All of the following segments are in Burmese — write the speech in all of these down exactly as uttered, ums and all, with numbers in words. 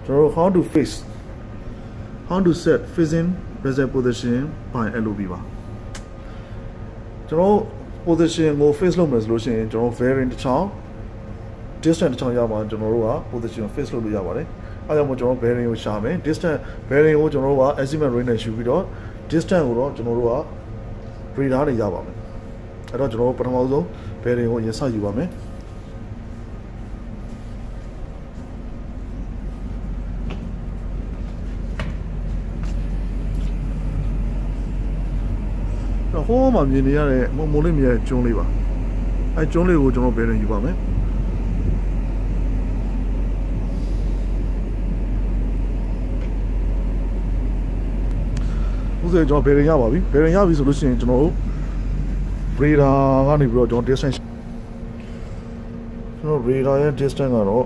So how to fix, how to set facing reset position by L O P ပါကျွန်တော် position ကို face လုပ်မယ်ဆိုလို့ရှိရင်ကျွန်တော် variant တစ်ချောင်း distance တစ်ချောင်းရပါကျွန်တော်တို့က position face လုပ်လို့ရပါတယ်အဲဒါကြောင့်မို့ကျွန်တော် variant ကိုရှာမယ် distance variant ကိုကျွန်တော်တို့က estimate range နဲ့ယူပြီးတော့ distance ကိုတော့ကျွန်တော်တို့က radar နဲ့ရပါမယ်အဲ့တော့ကျွန်တော်တို့ပထမဆုံး variant ကိုရင်စယူပါမယ်ဟိုးမှာမြင်နေရတဲ့မိုးလေးမြဲကျွန်းလေးပါအဲကျွန်းလေးကိုကျွန်တော်ဘယ်ရင်ယူပါမယ်ဥစ္စာကျွန်တော်ဘယ်ရင်ရပါပြီဘယ်ရင်ရပြီဆိုလို့ရှိရင်ကျွန်တော်တို့ radar ကနေပြီးတော့ကျွန်တော် distance ကျွန်တော် radar ရဲ့ distance ကတော့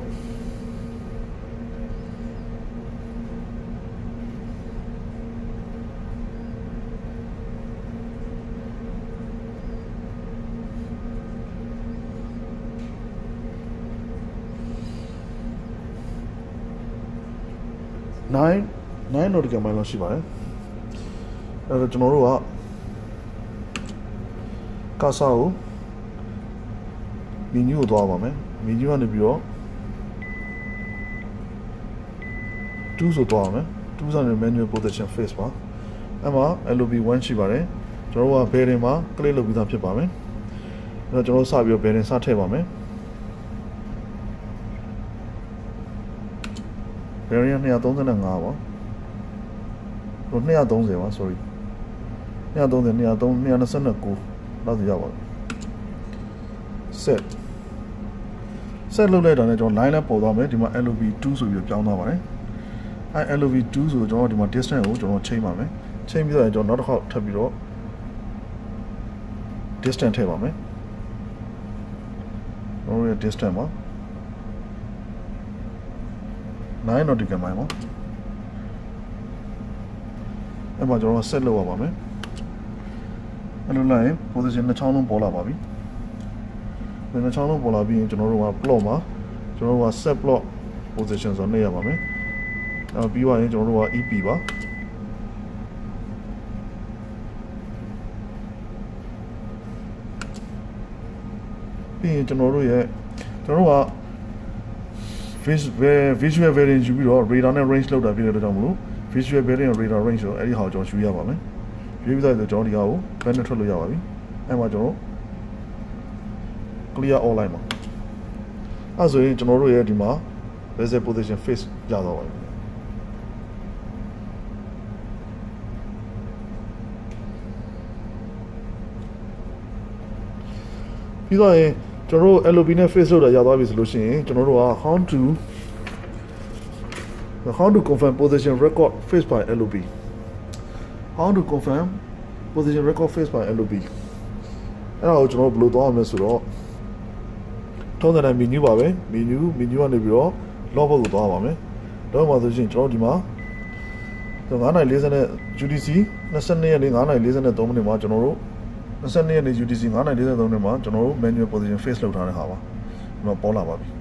nine nine nautical mile လောက်ရှိပါတယ်အဲ့တော့ကျွန်တော်တို့ကကာဆာကို menu ကိုသွားပါမယ် menu ကနေပြီးတော့ two ဆိုသွားပါမယ် two ဆိုရင် manual position face ပါအဲ့မှာ L O P one ရှိပါတယ်ကျွန်တော်တို့က bearing မှာ click လုပ်ပြီးသားဖြစ်ပါမယ်အဲ့တော့ကျွန်တော်တို့စပြီးတော့ bearing စထည့်ပါမယ်bearing two thirty-fiveပါဟိုtwo thirtyပါ sorry two thirty two thirty two twenty-nineလောက်ဆိုရပါဘူး set set လုပ်လိုက်တာနဲ့ကျွန်တော် line နဲ့ပေါ်သွားမယ်ဒီမှာ L O P two ဆိုပြီးပြောင်းသွားပါတယ်အဲ L O P two ဆိုကျွန်တော်ဒီမှာ distance ကိုကျွန်တော်ချိန်ပါမယ်ချိန်ပြီးတော့ကျွန်တော်နောက်တစ်ခေါက်ထပ်ပြီးတော့ distance ထည့်ပါမယ်ကျွန်တော်ရဲ့ distance ပါnine nautical mile ပါအဲ့မှာကျွန်တော် set လုပ်ရပါမယ်အဲ့လိုလိုက် position နှစ်ချောင်းလုံးပေါ်လာပါပြီနှစ်ချောင်းလုံးပေါ်လာပြီးရင်ကျွန်တော်တို့က plot မှာကျွန်တော်တို့က set plot position ဆိုနေရပါမယ်အဲ့ပြီးသွားရင်ကျွန်တော်တို့က E P ပါပြီးရင်ကျွန်တော်တို့ရဲ့ကျွန်တော်တို့ကvisual variant ယူပြီးတော့ radar နဲ့ range လောက်တာဖြစ်တဲ့အတွက်ကြောင့်မလို့ visual variant radar range ဆိုအဲ့ဒီဟာကိုကျွန်တော်ယူရပါမယ်ယူပြီးတော့ကျွန်တော်ဒီဟာကို band နဲ့ထွက်လို့ရပါပြီအဲ့မှာကျွန်တော် clear online ပါအဲ့ဆိုရင်ကျွန်တော်တို့ရဲ့ဒီမှာ reset position face ရသွားပါပြီပြီးတော့ကျွန်တော်တို့ L O P နဲ့ face လောက်တာရသွားပြီဆိုလို့ရှိရင်ကျွန်တော်တို့က how to how to confirm position record face by L O P how to confirm position record face by L O P အဲ့ဒါကိုကျွန်တော်ဘယ်လိုသွားအောင်လဲဆိုတော့ထုံးစံတိုင်း menu ပါပဲ menu menu ကနေပြီးတော့ log ဘက်ကိုသွားပါမယ်တော့မှဆိုရင်ကျွန်တော်ဒီမှာnine fortyနဲ့ U T C twenty-twoရက်နေ့nine forty forty-threeမိနစ်မှာကျွန်တော်တို့twenty-twoရက်နေ့ U T C nine forty forty-threeနဲ့မှာကျွန်တော်တို့ manual position face လောက်ထားတဲ့ဟာပါဒီမှာပေါ်လာပါပြီ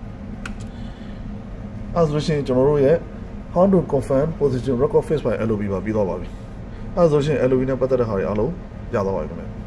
အဲဆိုရှင်ကျွန်တော်တို့ရဲ့ how to confirm position record face by L O P ပါပြီးတော့ပါပြီအဲဆိုရှင် L O P နဲ့ပတ်သက်တဲ့ဟာတွေအားလုံးရသွားပါပြီခင်ဗျ